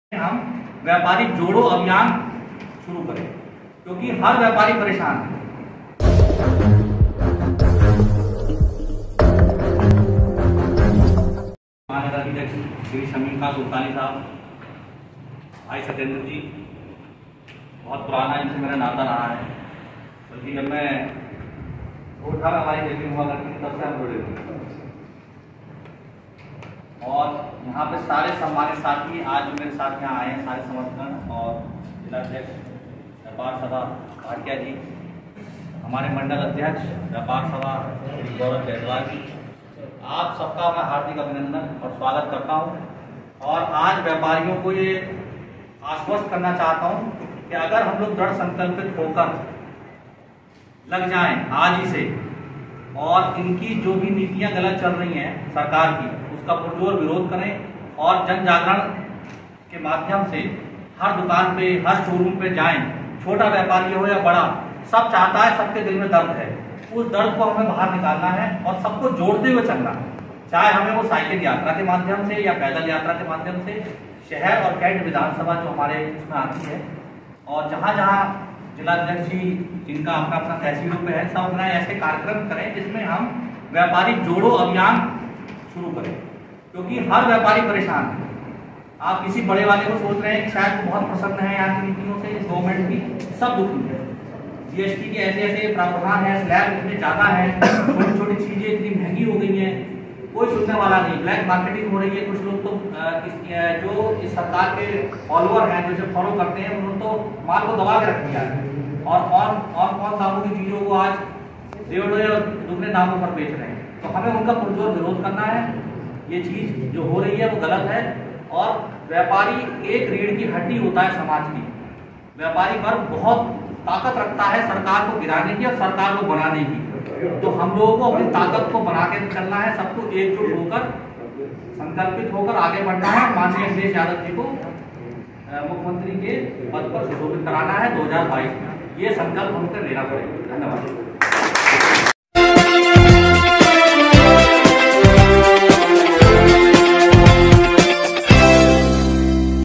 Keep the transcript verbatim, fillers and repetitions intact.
हम व्यापारी जोड़ो अभियान शुरू करें क्योंकि हर व्यापारी परेशान है। महानगराध्यक्ष श्री शमीका सुल्तानी साहब, भाई सत्येंद्र जी, बहुत पुराना इनसे मेरा नाता रहा है, बल्कि जब मैं वोट था हमारी मीटिंग हुआ करती थी तब से हम जुड़े हुए। और यहाँ पे सारे सम्मानित साथी आज जो मेरे साथ यहाँ आए हैं, सारे समर्थन और जिलाध्यक्ष व्यापार सभा भाटिया जी, हमारे मंडल अध्यक्ष व्यापार सभा श्री गौरव जायसवाल जी, आप सबका मैं हार्दिक अभिनंदन और स्वागत करता हूँ। और आज व्यापारियों को ये आश्वस्त करना चाहता हूँ कि अगर हम लोग दृढ़ संकल्पित होकर लग जाएं आज ही से और इनकी जो भी नीतियाँ गलत चल रही हैं सरकार की, उसका पुरजोर विरोध करें और जन जागरण के माध्यम से हर दुकान पे, हर शोरूम पे जाएं। छोटा व्यापारी हो या बड़ा, सब चाहता है, सबके दिल में दर्द है, उस दर्द को हमें बाहर निकालना है और सबको जोड़ते हुए चलना है। चाहे हमें वो साइकिल यात्रा के माध्यम से या पैदल यात्रा के माध्यम से, शहर और कैंट विधानसभा जो हमारे इसमें आती है, और जहाँ जहाँ जिलाध्यक्ष जी जिनका अपना अपना तहसीलों पे है, सब अपना ऐसे कार्यक्रम करें जिसमें हम व्यापारी जोड़ो अभियान शुरू करें क्योंकि हर व्यापारी परेशान है। आप किसी बड़े वाले को सोच रहे हैं कि शायद वो बहुत प्रसन्न है यहाँ की नीतियों से, इस गवर्नमेंट की, सब दुखी है। जीएसटी के ऐसे ऐसे प्रावधान है, स्लैब इतने ज्यादा है, छोटी छोटी चीजें इतनी महंगी हो गई हैं, कोई सुनने वाला नहीं। ब्लैक मार्केटिंग हो रही है, कुछ लोग तो इस, जो इस सरकार के फॉलोअर हैं, जो फॉलो करते हैं, उन्होंने तो माल को दबा के रख दिया है और और और कौन दामों की चीजों को आज डेढ़ और दुगने दामों पर बेच रहे हैं। तो हमें उनका पुरजोर विरोध करना है। ये चीज जो हो रही है वो गलत है और व्यापारी एक रीढ़ की हड्डी होता है समाज की। व्यापारी वर्ग बहुत ताकत रखता है सरकार को गिराने की और सरकार को बनाने की। तो हम लोगों को अपनी ताकत को बना के चलना है, सबको एकजुट होकर, संकल्पित होकर आगे बढ़ना है। माननीय अखिलेश यादव जी को मुख्यमंत्री के पद पर सुशोभित कराना है दो हजार बाईस में। ये संकल्प हमको लेना पड़ेगा। धन्यवाद।